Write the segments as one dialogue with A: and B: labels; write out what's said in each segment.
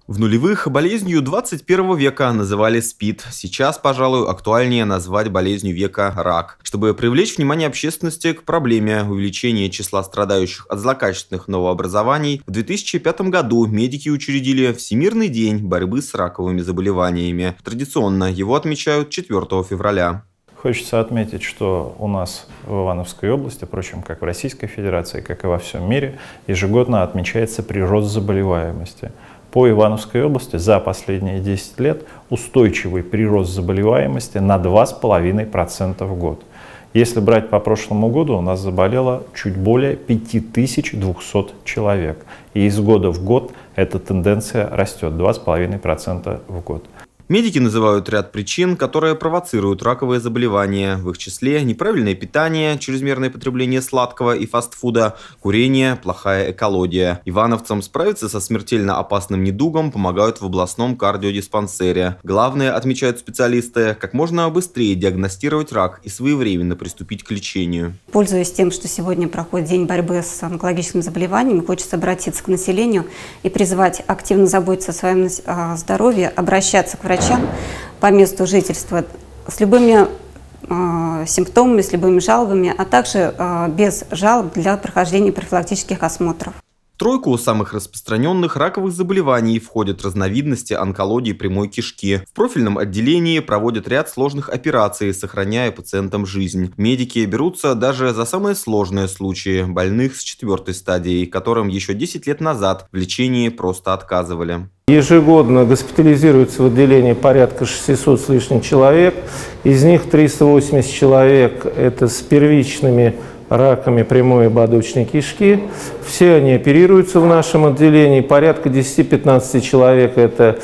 A: В нулевых болезнью 21 века называли СПИД. Сейчас, пожалуй, актуальнее назвать болезнью века рак. Чтобы привлечь внимание общественности к проблеме увеличения числа страдающих от злокачественных новообразований, в 2005 году медики учредили Всемирный день борьбы с раковыми заболеваниями. Традиционно его отмечают 4 февраля.
B: Хочется отметить, что у нас в Ивановской области, впрочем, как в Российской Федерации, как и во всем мире, ежегодно отмечается прирост заболеваемости. По Ивановской области за последние 10 лет устойчивый прирост заболеваемости на 2,5% в год. Если брать по прошлому году, у нас заболело чуть более 5200 человек. И из года в год эта тенденция растет, 2,5% в год.
A: Медики называют ряд причин, которые провоцируют раковые заболевания. В их числе неправильное питание, чрезмерное потребление сладкого и фастфуда, курение, плохая экология. Ивановцам справиться со смертельно опасным недугом помогают в областном кардиодиспансере. Главное, отмечают специалисты, как можно быстрее диагностировать рак и своевременно приступить к лечению.
C: Пользуясь тем, что сегодня проходит день борьбы с онкологическими заболеваниями, хочется обратиться к населению и призвать активно заботиться о своем здоровье, обращаться к врачам по месту жительства с любыми симптомами, с любыми жалобами, а также без жалоб для прохождения профилактических осмотров.
A: В тройку самых распространенных раковых заболеваний входят разновидности онкологии прямой кишки. В профильном отделении проводят ряд сложных операций, сохраняя пациентам жизнь. Медики берутся даже за самые сложные случаи больных с 4-й стадией, которым еще 10 лет назад в лечении просто отказывали.
D: Ежегодно госпитализируется в отделении порядка 600 с лишним человек. Из них 380 человек – это с первичными раками прямой и ободочной кишки. Все они оперируются в нашем отделении. Порядка 10-15 человек – это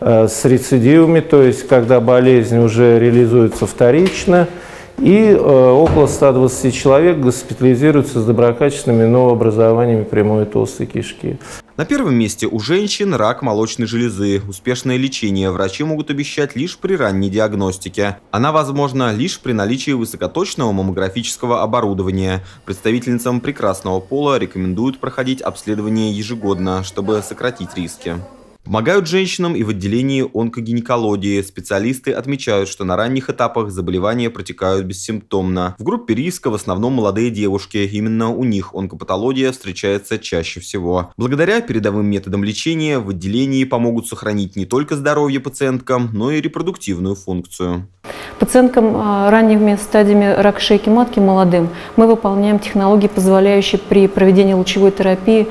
D: с рецидивами, то есть когда болезнь уже реализуется вторично. И около 120 человек госпитализируются с доброкачественными новообразованиями прямой и толстой кишки.
A: На первом месте у женщин рак молочной железы. Успешное лечение врачи могут обещать лишь при ранней диагностике. Она возможна лишь при наличии высокоточного маммографического оборудования. Представительницам прекрасного пола рекомендуют проходить обследование ежегодно, чтобы сократить риски. Помогают женщинам и в отделении онкогинекологии. Специалисты отмечают, что на ранних этапах заболевания протекают бессимптомно. В группе риска в основном молодые девушки. Именно у них онкопатология встречается чаще всего. Благодаря передовым методам лечения в отделении помогут сохранить не только здоровье пациенткам, но и репродуктивную функцию.
E: Пациенткам ранними стадиями рака шейки матки молодым мы выполняем технологии, позволяющие при проведении лучевой терапии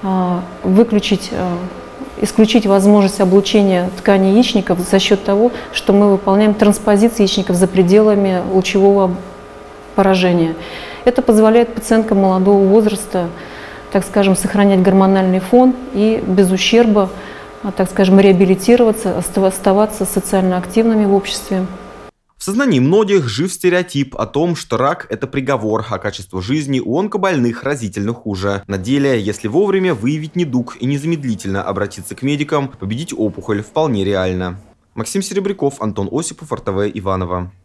E: исключить возможность облучения тканей яичников за счет того, что мы выполняем транспозицию яичников за пределами лучевого поражения. Это позволяет пациенткам молодого возраста, так скажем, сохранять гормональный фон и без ущерба, так скажем, реабилитироваться, оставаться социально активными в обществе.
A: В сознании многих жив стереотип о том, что рак – это приговор, а качество жизни у онкобольных разительно хуже. На деле, если вовремя выявить недуг и незамедлительно обратиться к медикам, победить опухоль вполне реально. Максим Серебряков, Антон Осипов, РТВ Иваново.